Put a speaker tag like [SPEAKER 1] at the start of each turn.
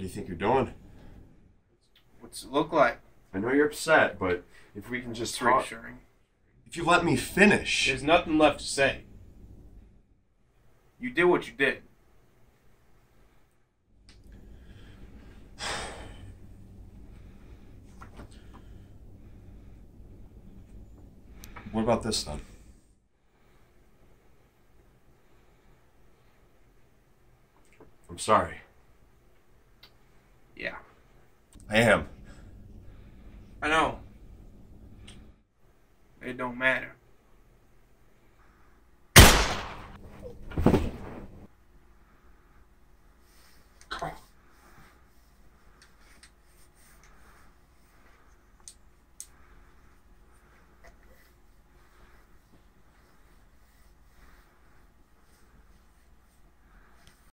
[SPEAKER 1] you think you're doing?
[SPEAKER 2] What's it look like?
[SPEAKER 1] I know you're upset, but if we can just
[SPEAKER 2] It's
[SPEAKER 1] talk...
[SPEAKER 2] reassuring.
[SPEAKER 1] If you let me finish...
[SPEAKER 2] There's nothing left to say. You did what you did.
[SPEAKER 1] What about this, then? I'm sorry.
[SPEAKER 2] Yeah.
[SPEAKER 1] I am.
[SPEAKER 2] I know. It don't matter.